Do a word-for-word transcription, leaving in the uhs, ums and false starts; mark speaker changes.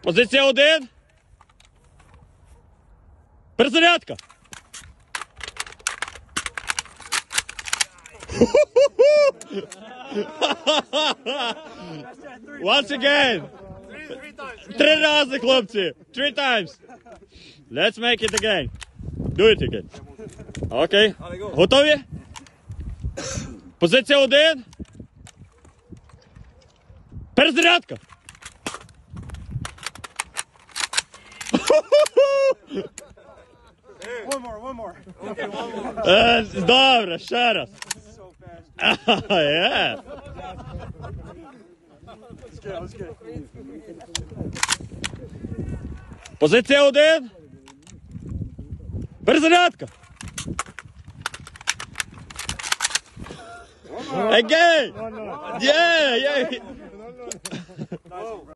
Speaker 1: Позиція один. Перезарядка. Once again. Три рази, хлопці. Three times. Let's make it again. Do it again. Окей. Готові? Позиція один. Перезарядка.
Speaker 2: One more, one more.
Speaker 3: Okay, one more.
Speaker 1: Е, Добре, ще раз.
Speaker 2: So fast.
Speaker 1: Yeah.
Speaker 2: Let's go, let's go.
Speaker 1: Позиція один. Перезарядка. Again. Yeah, yeah.